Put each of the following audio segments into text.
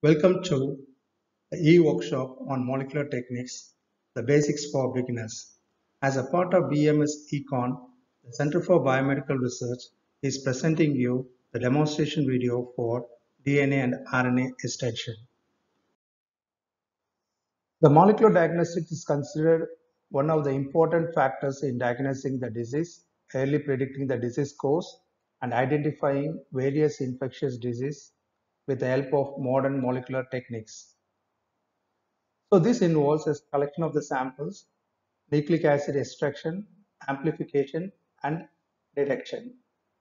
Welcome to the e-workshop on molecular techniques, the basics for beginners. As a part of BMS Econ, the Center for Biomedical Research is presenting you the demonstration video for DNA and RNA extraction. The molecular diagnostics is considered one of the important factors in diagnosing the disease, early predicting the disease course, and identifying various infectious diseases with the help of modern molecular techniques. So this involves a collection of the samples, nucleic acid extraction, amplification, and detection.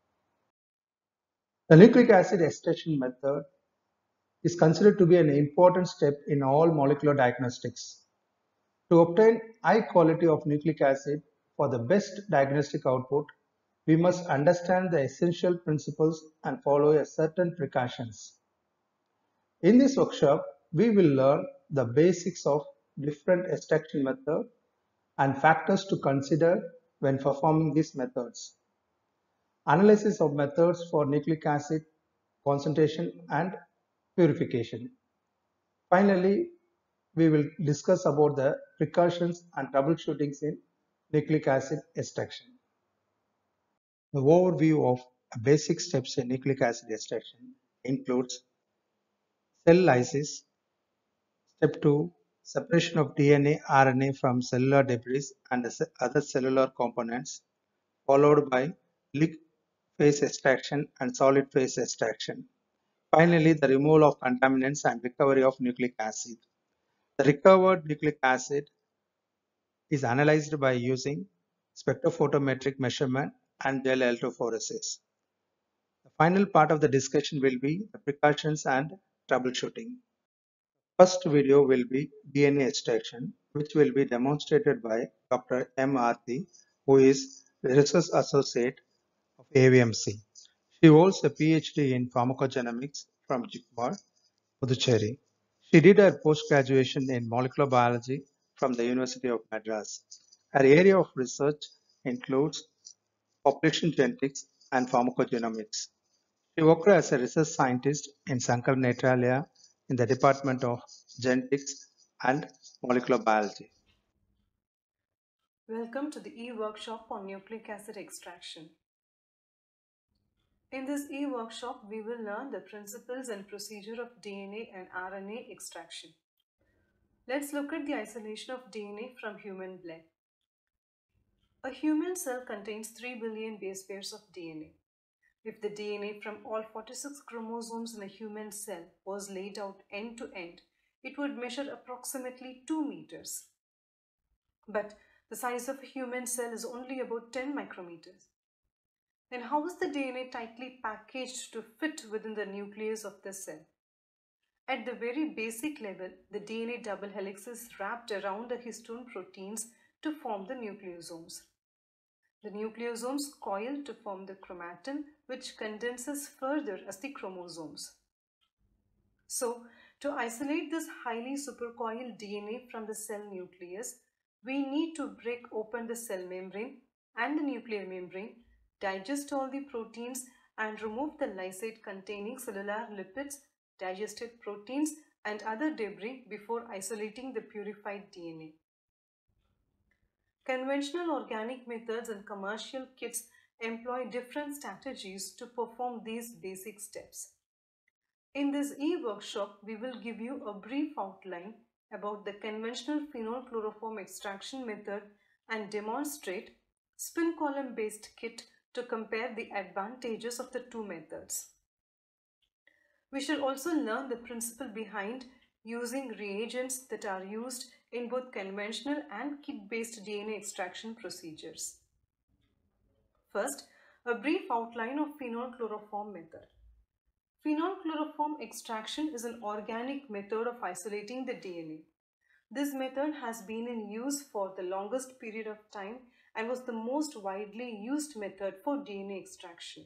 The nucleic acid extraction method is considered to be an important step in all molecular diagnostics. To obtain high quality of nucleic acid for the best diagnostic output, we must understand the essential principles and follow a certain precautions. In this workshop, we will learn the basics of different extraction methods and factors to consider when performing these methods. Analysis of methods for nucleic acid concentration and purification. Finally, we will discuss about the precautions and troubleshootings in nucleic acid extraction. The overview of basic steps in nucleic acid extraction includes cell lysis, step 2, separation of DNA, RNA from cellular debris and other cellular components, followed by liquid phase extraction and solid phase extraction. Finally, the removal of contaminants and recovery of nucleic acid. The recovered nucleic acid is analyzed by using spectrophotometric measurement and gel electrophoresis. The final part of the discussion will be the precautions and troubleshooting. First video will be DNA extraction, which will be demonstrated by Dr. M. Aarthi, who is the Research Associate of AVMC. She holds a PhD in pharmacogenomics from JIPMER, Puducherry. She did her post-graduation in molecular biology from the University of Madras. Her area of research includes population genetics and pharmacogenomics. She worked as a research scientist in Sankara Nethralaya in the Department of Genetics and Molecular Biology. Welcome to the e-workshop on nucleic acid extraction. In this e-workshop, we will learn the principles and procedure of DNA and RNA extraction. Let's look at the isolation of DNA from human blood. A human cell contains 3 billion base pairs of DNA. If the DNA from all 46 chromosomes in a human cell was laid out end to end, it would measure approximately 2 meters. But the size of a human cell is only about 10 micrometers. Then how is the DNA tightly packaged to fit within the nucleus of the cell? At the very basic level, the DNA double helix is wrapped around the histone proteins to form the nucleosomes. The nucleosomes coil to form the chromatin, which condenses further as the chromosomes. So, to isolate this highly supercoiled DNA from the cell nucleus, we need to break open the cell membrane and the nuclear membrane, digest all the proteins, and remove the lysate containing cellular lipids, digested proteins, and other debris before isolating the purified DNA. Conventional organic methods and commercial kits employ different strategies to perform these basic steps. In this e-workshop, we will give you a brief outline about the conventional phenolchloroform extraction method and demonstrate spin column based kit to compare the advantages of the two methods. We shall also learn the principle behind using reagents that are used in both conventional and kit-based DNA extraction procedures. First, a brief outline of phenolchloroform method. Phenolchloroform extraction is an organic method of isolating the DNA. This method has been in use for the longest period of time and was the most widely used method for DNA extraction.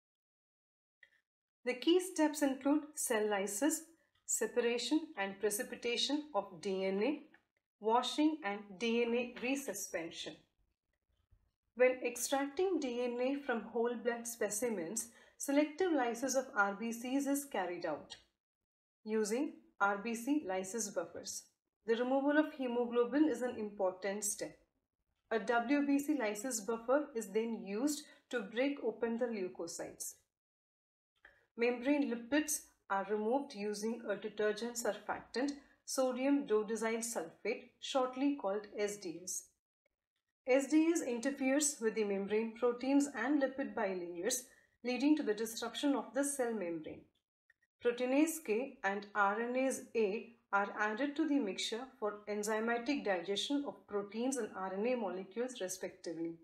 The key steps include cell lysis, separation and precipitation of DNA, washing and DNA resuspension. When extracting DNA from whole blood specimens, selective lysis of RBCs is carried out. Using RBC lysis buffers. The removal of hemoglobin is an important step. A WBC lysis buffer is then used to break open the leukocytes. Membrane lipids are removed using a detergent surfactant, sodium dodecyl sulfate, shortly called SDS. SDS interferes with the membrane proteins and lipid bilayers, leading to the disruption of the cell membrane. Proteinase K and RNase A are added to the mixture for enzymatic digestion of proteins and RNA molecules respectively.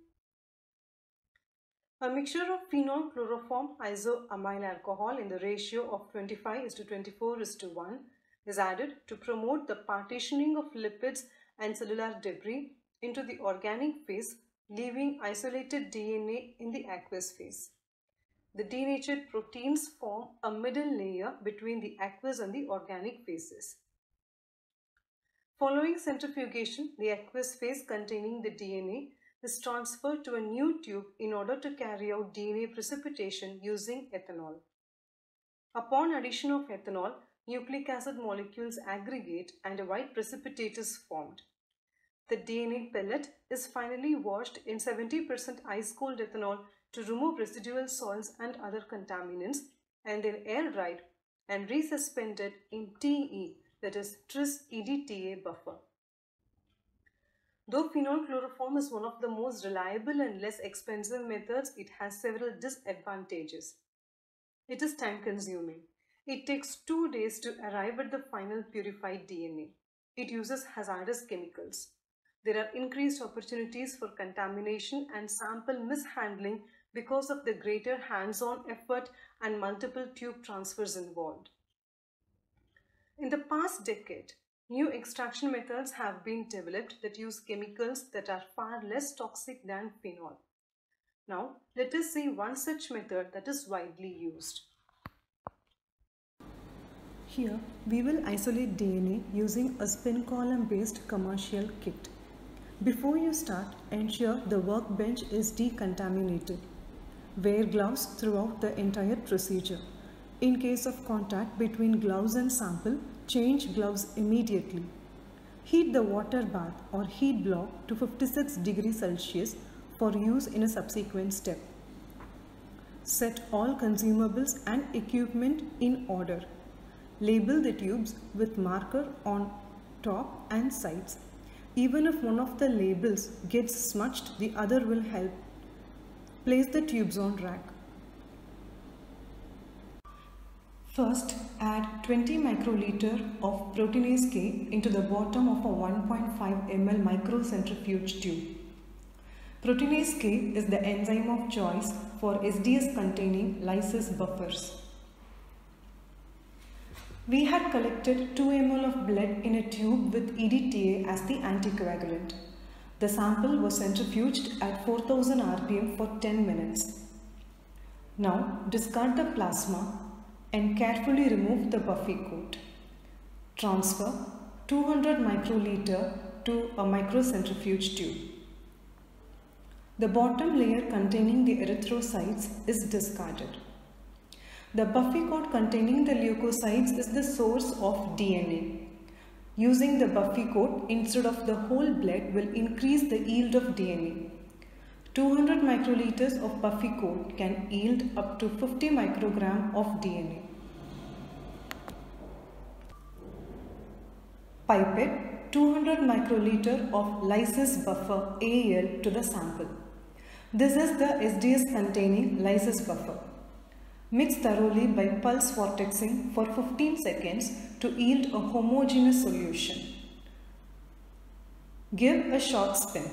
A mixture of phenol chloroform isoamyl alcohol in the ratio of 25:24:1 is added to promote the partitioning of lipids and cellular debris into the organic phase, leaving isolated DNA in the aqueous phase. The denatured proteins form a middle layer between the aqueous and the organic phases. Following centrifugation, the aqueous phase containing the DNA is transferred to a new tube in order to carry out DNA precipitation using ethanol. Upon addition of ethanol, nucleic acid molecules aggregate and a white precipitate is formed. The DNA pellet is finally washed in 70% ice-cold ethanol to remove residual salts and other contaminants, and then air-dried and resuspended in TE, that is tris-EDTA buffer. Though phenol chloroform is one of the most reliable and less expensive methods, it has several disadvantages. It is time-consuming. It takes 2 days to arrive at the final purified DNA. It uses hazardous chemicals. There are increased opportunities for contamination and sample mishandling because of the greater hands-on effort and multiple tube transfers involved. In the past decade, new extraction methods have been developed that use chemicals that are far less toxic than phenol. Now, let us see one such method that is widely used. Here, we will isolate DNA using a spin column based commercial kit. Before you start, ensure the workbench is decontaminated. Wear gloves throughout the entire procedure. In case of contact between gloves and sample, change gloves immediately. Heat the water bath or heat block to 56 degrees Celsius for use in a subsequent step. Set all consumables and equipment in order. Label the tubes with marker on top and sides. Even if one of the labels gets smudged, the other will help. Place the tubes on rack. First, add 20 microliter of proteinase K into the bottom of a 1.5 ml microcentrifuge tube. Proteinase K is the enzyme of choice for SDS containing lysis buffers. We had collected 2 ml of blood in a tube with EDTA as the anticoagulant. The sample was centrifuged at 4000 rpm for 10 minutes. Now discard the plasma and carefully remove the buffy coat. Transfer 200 microliter to a microcentrifuge tube. The bottom layer containing the erythrocytes is discarded. The buffy coat containing the leukocytes is the source of DNA. Using the buffy coat instead of the whole blood will increase the yield of DNA. 200 microliters of buffy coat can yield up to 50 microgram of DNA. Pipette 200 microliter of lysis buffer AL to the sample. This is the SDS containing lysis buffer. Mix thoroughly by pulse vortexing for 15 seconds to yield a homogeneous solution. Give a short spin.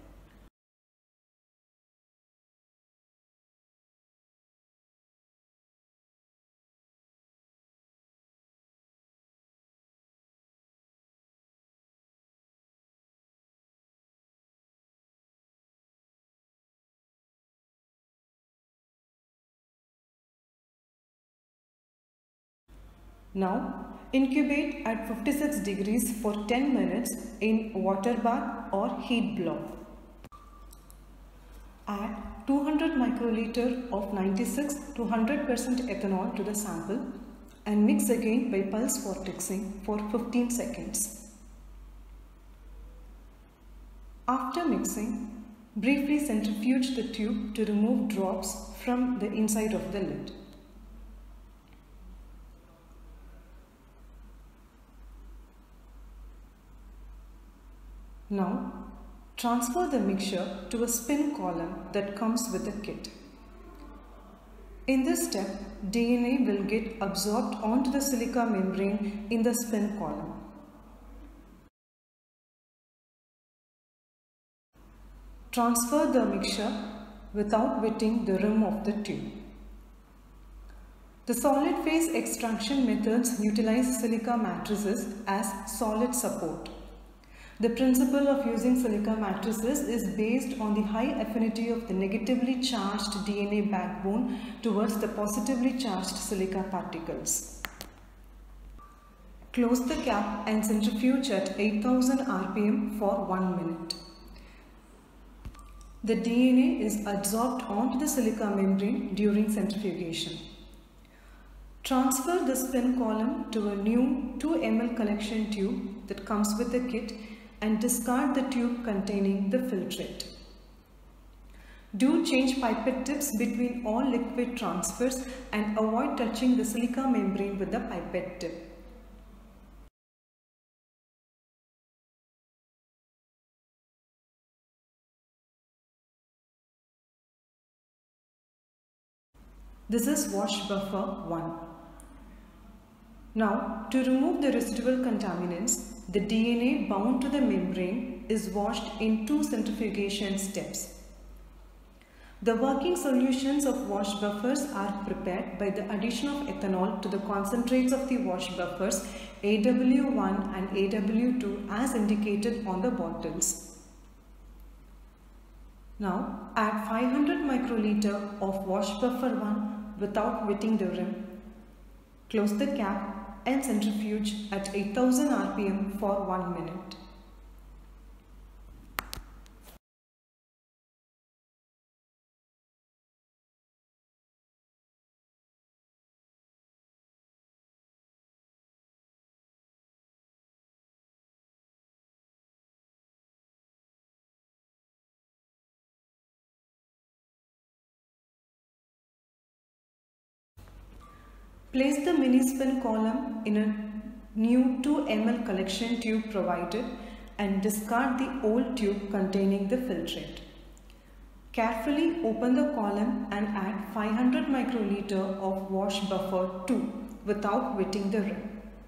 Now, incubate at 56 degrees for 10 minutes in water bath or heat block. Add 200 microliter of 96 to 100% ethanol to the sample. and mix again by pulse vortexing for 15 seconds. After mixing, briefly centrifuge the tube to remove drops from the inside of the lid. Now, transfer the mixture to a spin column that comes with the kit. In this step, DNA will get absorbed onto the silica membrane in the spin column. Transfer the mixture without wetting the rim of the tube. The solid phase extraction methods utilize silica matrices as solid support. The principle of using silica matrices is based on the high affinity of the negatively charged DNA backbone towards the positively charged silica particles. Close the cap and centrifuge at 8000 rpm for 1 minute. The DNA is adsorbed onto the silica membrane during centrifugation. Transfer the spin column to a new 2 ml collection tube that comes with the kit and discard the tube containing the filtrate. Do change pipette tips between all liquid transfers and avoid touching the silica membrane with the pipette tip. This is wash buffer 1. Now, to remove the residual contaminants, the DNA bound to the membrane is washed in 2 centrifugation steps. The working solutions of wash buffers are prepared by the addition of ethanol to the concentrates of the wash buffers AW1 and AW2 as indicated on the bottles. Now, add 500 microliter of wash buffer 1 without wetting the rim. Close the cap and centrifuge at 8000 rpm for 1 minute. Place the mini spin column in a new 2 ml collection tube provided and discard the old tube containing the filtrate. Carefully open the column and add 500 microliter of wash buffer 2 without wetting the rim.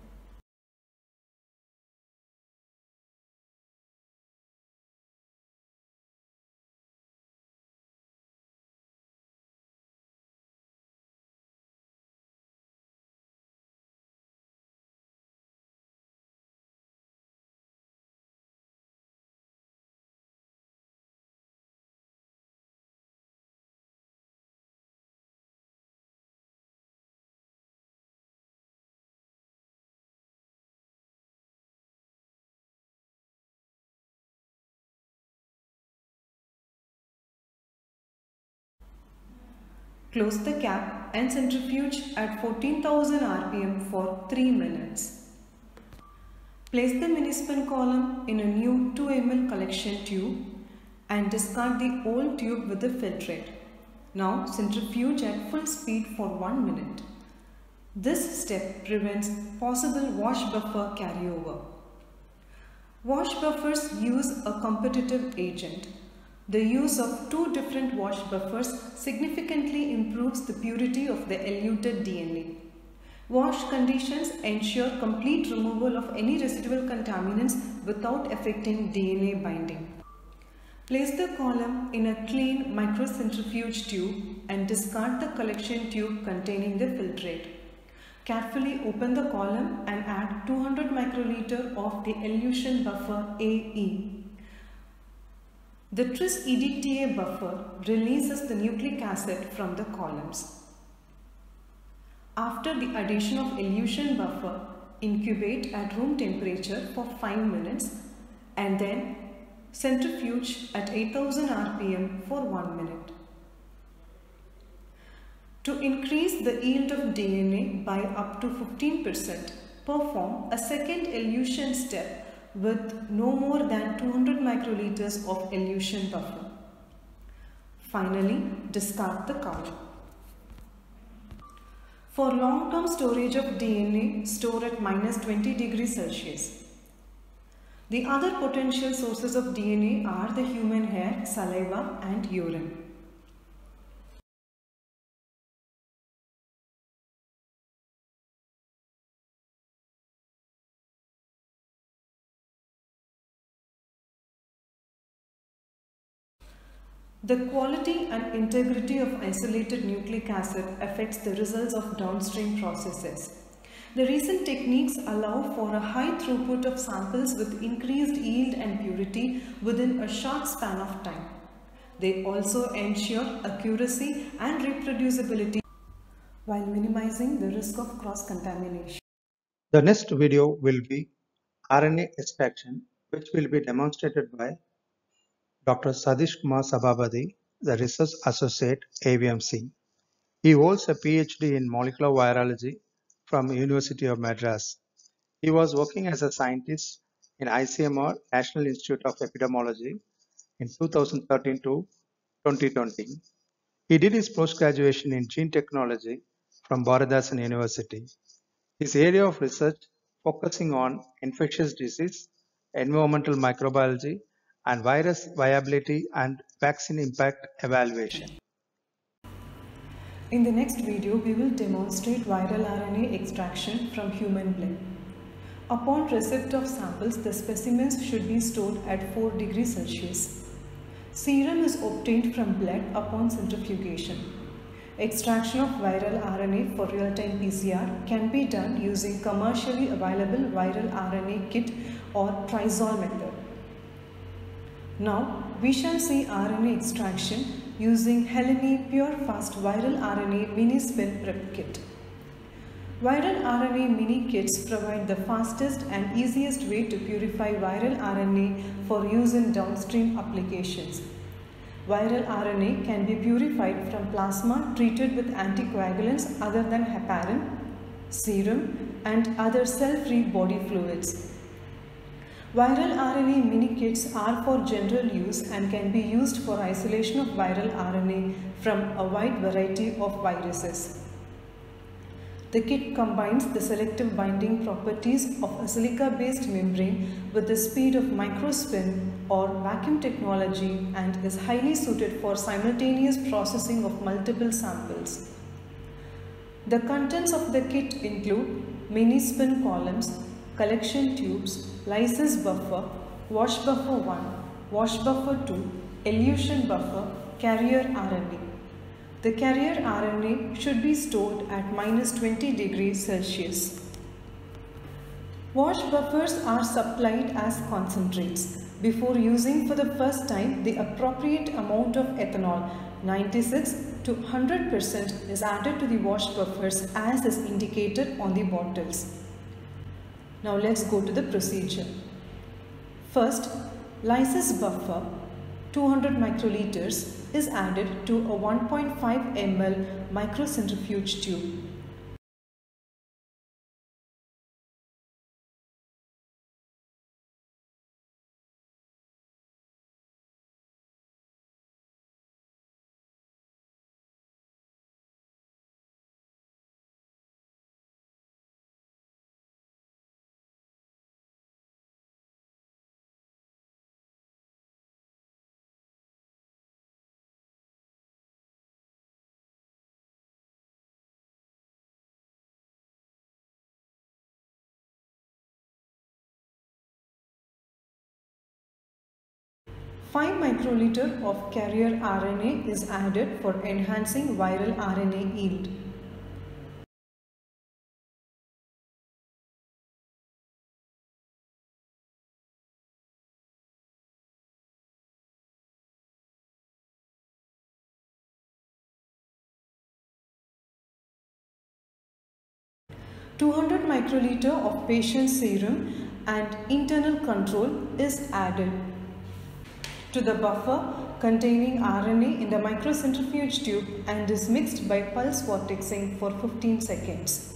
Close the cap and centrifuge at 14,000 rpm for 3 minutes. Place the mini spin column in a new 2 ml collection tube and discard the old tube with the filtrate. Now centrifuge at full speed for 1 minute. This step prevents possible wash buffer carryover. Wash buffers use a competitive agent. The use of 2 different wash buffers significantly improves the purity of the eluted DNA. Wash conditions ensure complete removal of any residual contaminants without affecting DNA binding. Place the column in a clean microcentrifuge tube and discard the collection tube containing the filtrate. Carefully open the column and add 200 microliter of the elution buffer AE. The Tris EDTA buffer releases the nucleic acid from the columns. After the addition of elution buffer, incubate at room temperature for 5 minutes and then centrifuge at 8000 rpm for 1 minute. To increase the yield of DNA by up to 15%, perform a second elution step with no more than 200 microliters of elution buffer. Finally, discard the column. For long-term storage of DNA, store at -20 degrees Celsius. The other potential sources of DNA are the human hair, saliva, and urine. The quality and integrity of isolated nucleic acid affects the results of downstream processes. The recent techniques allow for a high throughput of samples with increased yield and purity within a short span of time. They also ensure accuracy and reproducibility while minimizing the risk of cross-contamination. The next video will be RNA extraction, which will be demonstrated by Dr. Satish Kumar Sabhabadi, the Research Associate, AVMC. He holds a PhD in molecular virology from University of Madras. He was working as a scientist in ICMR, National Institute of Epidemiology, in 2013 to 2020. He did his post-graduation in gene technology from Bharatdasan University. His area of research focusing on infectious disease, environmental microbiology, and virus viability and vaccine impact evaluation. In the next video, we will demonstrate viral RNA extraction from human blood. Upon receipt of samples, the specimens should be stored at 4 degrees Celsius. Serum is obtained from blood upon centrifugation. Extraction of viral RNA for real-time PCR can be done using commercially available viral RNA kit or Trizol method. Now, we shall see RNA extraction using Helene Pure Fast Viral RNA Mini Spin Prep Kit. Viral RNA mini kits provide the fastest and easiest way to purify viral RNA for use in downstream applications. Viral RNA can be purified from plasma treated with anticoagulants other than heparin, serum, and other cell-free body fluids. Viral RNA mini kits are for general use and can be used for isolation of viral RNA from a wide variety of viruses. The kit combines the selective binding properties of a silica-based membrane with the speed of microspin or vacuum technology and is highly suited for simultaneous processing of multiple samples. The contents of the kit include mini spin columns, collection tubes, lysis buffer, wash buffer 1, wash buffer 2, elution buffer, carrier RNA. The carrier RNA should be stored at -20 degrees Celsius. Wash buffers are supplied as concentrates. Before using for the first time, the appropriate amount of ethanol, 96 to 100%, is added to the wash buffers as is indicated on the bottles. Now let's go to the procedure. First, lysis buffer 200 microliters is added to a 1.5 ml microcentrifuge tube. Five microliter of carrier RNA is added for enhancing viral RNA yield. (200 microliter of patient serum and internal control is added. To the buffer, containing RNA in the microcentrifuge tube and is mixed by pulse vortexing for 15 seconds.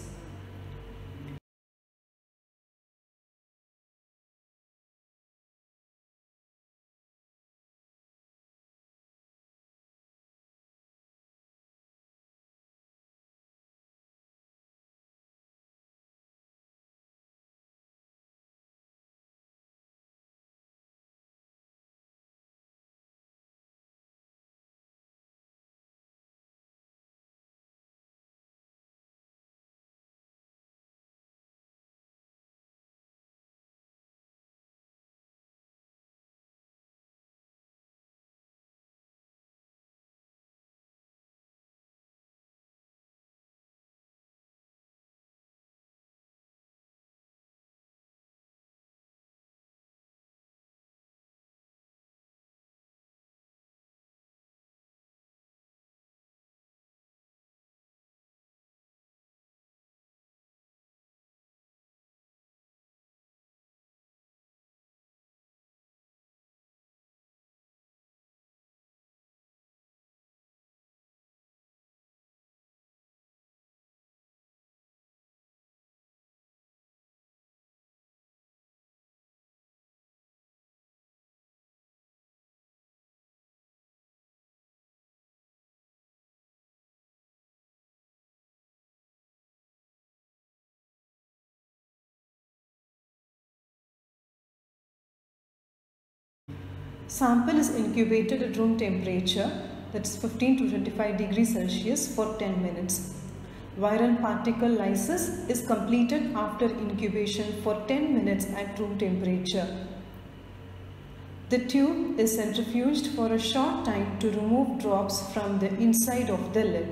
Sample is incubated at room temperature, that is 15 to 25 degrees Celsius, for 10 minutes. Viral particle lysis is completed after incubation for 10 minutes at room temperature. The tube is centrifuged for a short time to remove drops from the inside of the lid.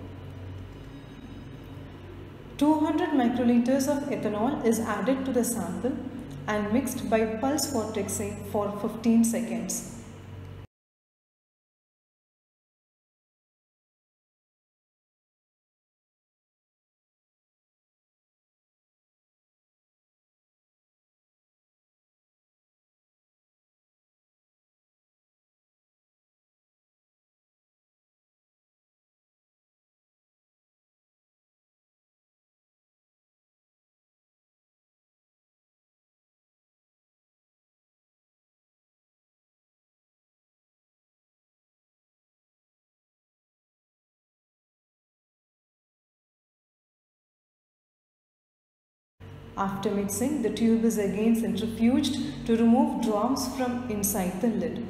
200 microliters of ethanol is added to the sample and mixed by pulse vortexing for 15 seconds. After mixing, the tube is again centrifuged to remove drops from inside the lid.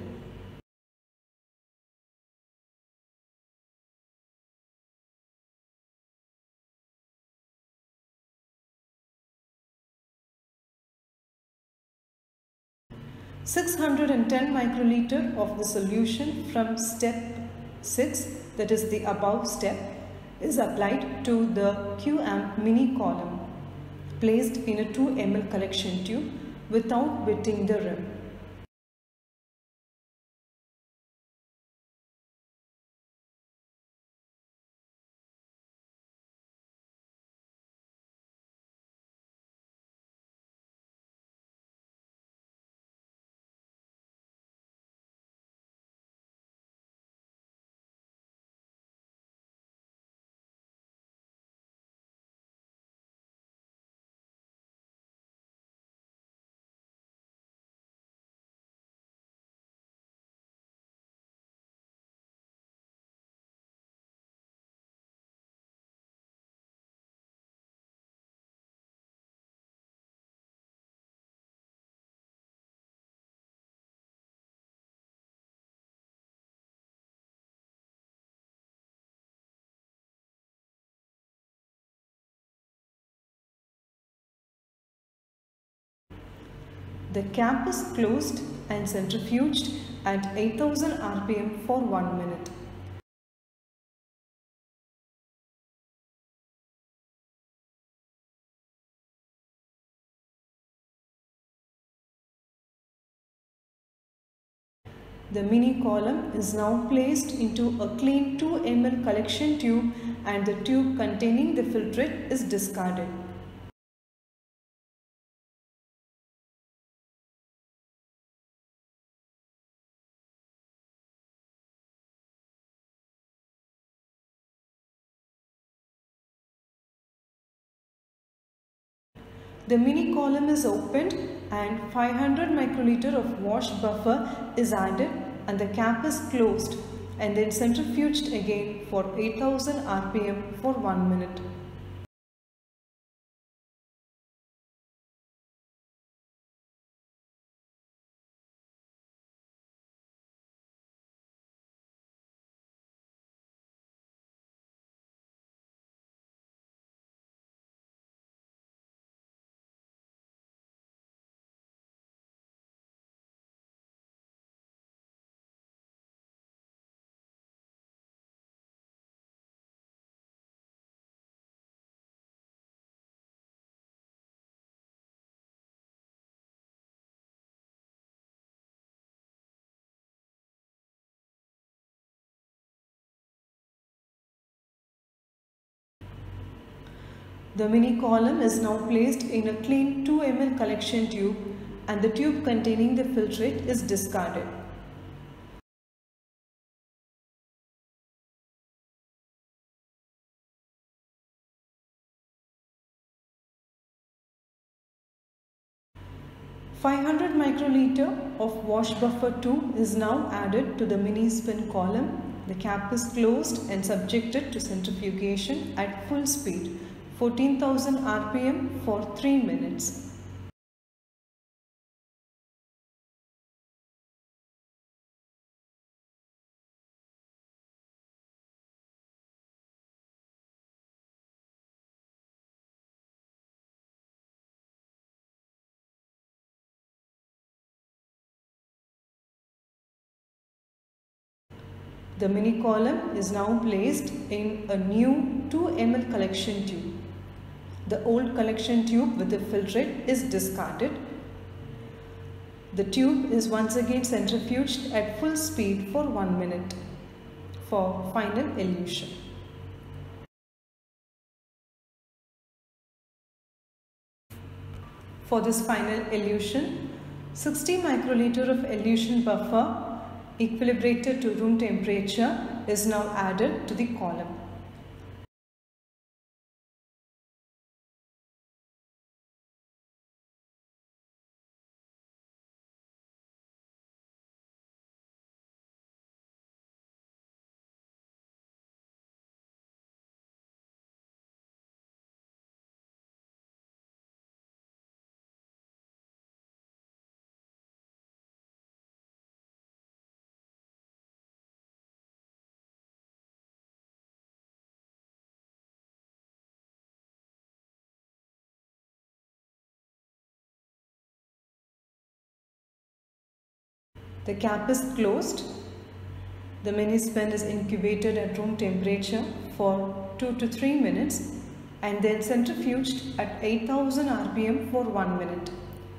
(610 microliter of the solution from step 6, that is the above step, is applied to the QAMP mini column, placed in a 2 ml collection tube without wetting the rim. The cap is closed and centrifuged at 8000 rpm for 1 minute. The mini column is now placed into a clean 2 ml collection tube and the tube containing the filtrate is discarded. The mini column is opened and 500 microliter of wash buffer is added and the cap is closed and then centrifuged again for 8000 rpm for 1 minute. The mini column is now placed in a clean 2 ml collection tube and the tube containing the filtrate is discarded. "500 microliter of wash buffer 2 is now added to the mini spin column. The cap is closed and subjected to centrifugation at full speed, 14,000 rpm for 3 minutes. The mini column is now placed in a new 2 ml collection tube. The old collection tube with the filtrate is discarded. The tube is once again centrifuged at full speed for 1 minute for final elution. For this final elution, 60 microliter of elution buffer equilibrated to room temperature is now added to the column. The cap is closed. The mini spin is incubated at room temperature for 2 to 3 minutes and then centrifuged at 8000 rpm for 1 minute.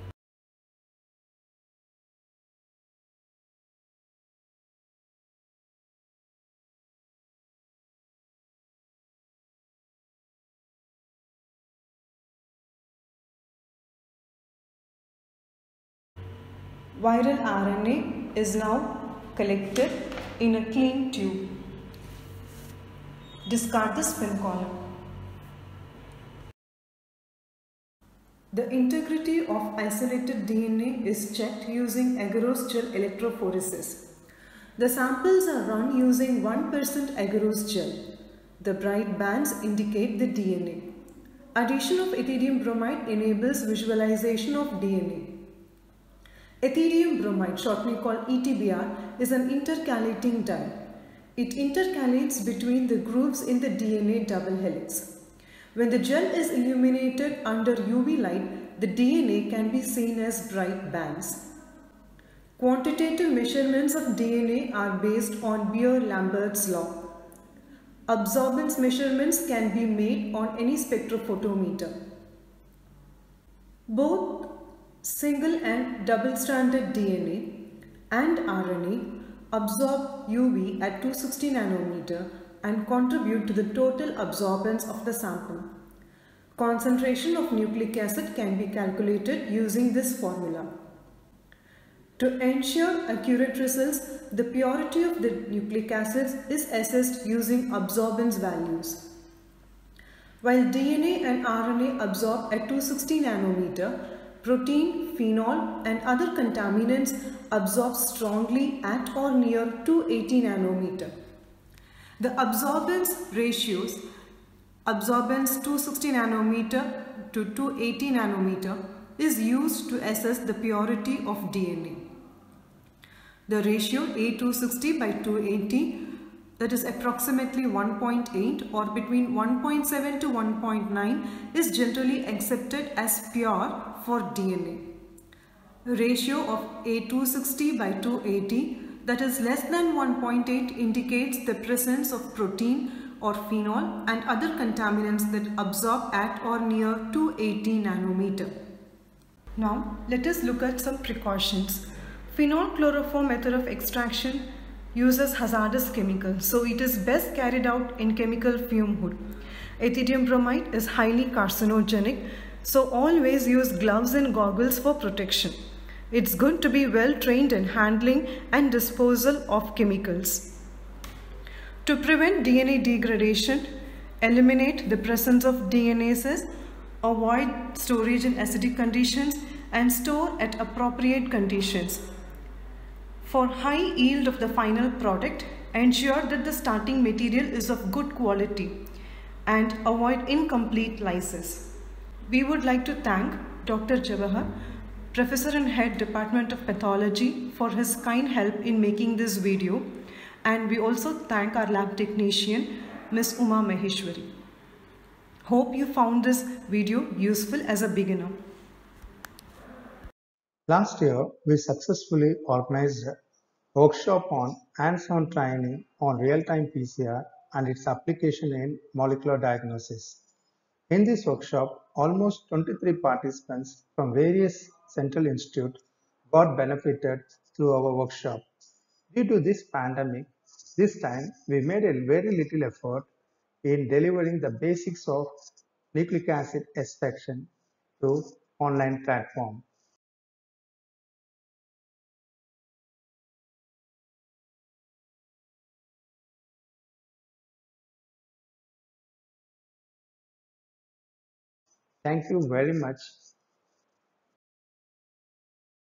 Viral RNA is now collected in a clean tube. Discard the spin column. The integrity of isolated DNA is checked using agarose gel electrophoresis. The samples are run using 1% agarose gel. The bright bands indicate the DNA. Addition of ethidium bromide enables visualization of DNA. Ethidium bromide, shortly called ETBr, is an intercalating dye. It intercalates between the grooves in the DNA double helix. When the gel is illuminated under UV light, the DNA can be seen as bright bands. Quantitative measurements of DNA are based on Beer-Lambert's law. Absorbance measurements can be made on any spectrophotometer. Both single and double-stranded DNA and RNA absorb UV at 260 nanometer and contribute to the total absorbance of the sample. Concentration of nucleic acid can be calculated using this formula. To ensure accurate results, the purity of the nucleic acids is assessed using absorbance values. While DNA and RNA absorb at 260 nanometer, protein, phenol and other contaminants absorb strongly at or near 280 nanometer. The absorbance ratios, absorbance 260 nanometer to 280 nanometer, is used to assess the purity of DNA. The ratio A260 by 280, that is approximately 1.8 or between 1.7 to 1.9, is generally accepted as pure for DNA. The ratio of A260 by 280, that is less than 1.8, indicates the presence of protein or phenol and other contaminants that absorb at or near 280 nanometer. Now let us look at some precautions. Phenol chloroform method of extraction uses hazardous chemicals, so it is best carried out in chemical fume hood. Ethidium bromide is highly carcinogenic, so always use gloves and goggles for protection. It's good to be well trained in handling and disposal of chemicals. To prevent DNA degradation, eliminate the presence of DNases, avoid storage in acidic conditions and store at appropriate conditions. For high yield of the final product, ensure that the starting material is of good quality and avoid incomplete lysis. We would like to thank Dr. Jawahar, Professor and Head Department of Pathology, for his kind help in making this video, and we also thank our lab technician, Ms. Uma Maheshwari. Hope you found this video useful as a beginner. Last year, we successfully organized a workshop on hands-on training on real-time PCR and its application in molecular diagnosis. In this workshop, almost 23 participants from various central institutes got benefited through our workshop. Due to this pandemic, this time we made a very little effort in delivering the basics of nucleic acid extraction through online platform. Thank you very much